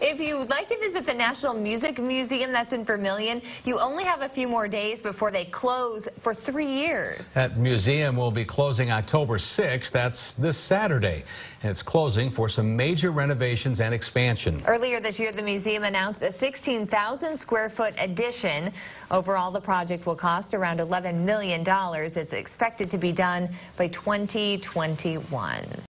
If you would like to visit the National Music Museum that's in Vermilion, you only have a few more days before they close for 3 years. That museum will be closing October 6th. That's this Saturday. And it's closing for some major renovations and expansion. Earlier this year, the museum announced a 16,000 square foot addition. Overall, the project will cost around $11 million. It's expected to be done by 2021.